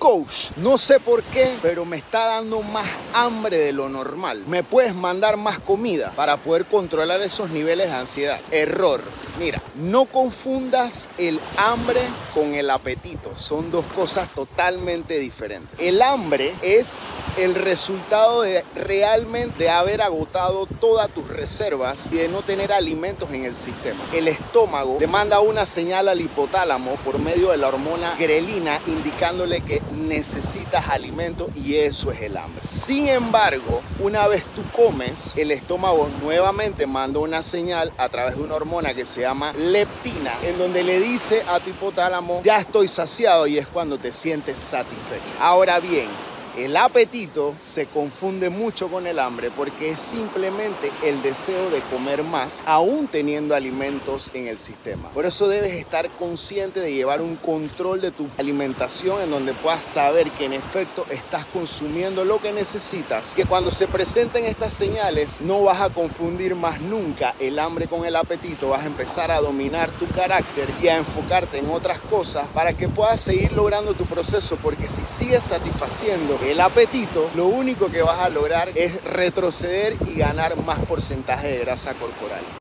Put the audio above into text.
Coach, no sé por qué, pero me está dando más hambre de lo normal. ¿Me puedes mandar más comida para poder controlar esos niveles de ansiedad? Error. Mira, no confundas el hambre con el apetito. Son dos cosas totalmente diferentes. El hambre es el resultado de realmente haber agotado todas tus reservas y de no tener alimentos en el sistema. El estómago le manda una señal al hipotálamo por medio de la hormona grelina indicándole que necesitas alimento, y eso es el hambre. Sin embargo, una vez tú comes, el estómago nuevamente manda una señal a través de una hormona que se llama leptina, en donde le dice a tu hipotálamo: ya estoy saciado, y es cuando te sientes satisfecho. Ahora bien, el apetito se confunde mucho con el hambre porque es simplemente el deseo de comer más aún teniendo alimentos en el sistema. Por eso debes estar consciente de llevar un control de tu alimentación en donde puedas saber que en efecto estás consumiendo lo que necesitas, que cuando se presenten estas señales no vas a confundir más nunca el hambre con el apetito. Vas a empezar a dominar tu carácter y a enfocarte en otras cosas para que puedas seguir logrando tu proceso, porque si sigues satisfaciendo el apetito, lo único que vas a lograr es retroceder y ganar más porcentaje de grasa corporal.